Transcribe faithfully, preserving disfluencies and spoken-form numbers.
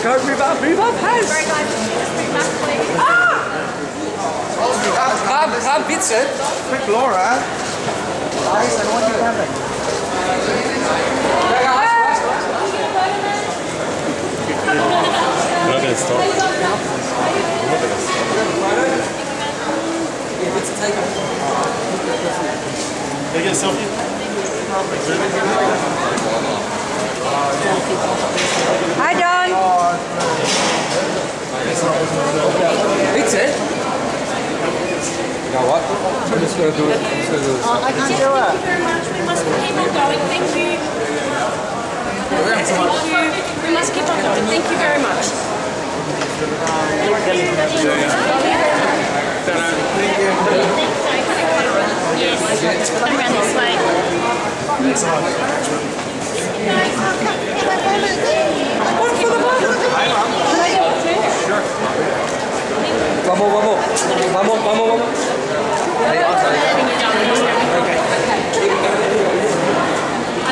Go move up, move up, hands. Very nice. Just move back, please. Ah! Calm, calm, Vincent. Quick, Laura. Guys, I want you coming. I'm not going to stop. I'm not going to stop. Yeah, let's take it. Can I get a selfie? Hi, Don. Vincent? You know what? I'm just going to do it. I'm just going to do this. Oh, I can't do it. Thank you very much. We must keep on going. Thank you. Thank you. We must keep on going. Thank you very much. Yes. Come around this way. One for the mother. Can I get two? One more, one more. One more, one more, one more.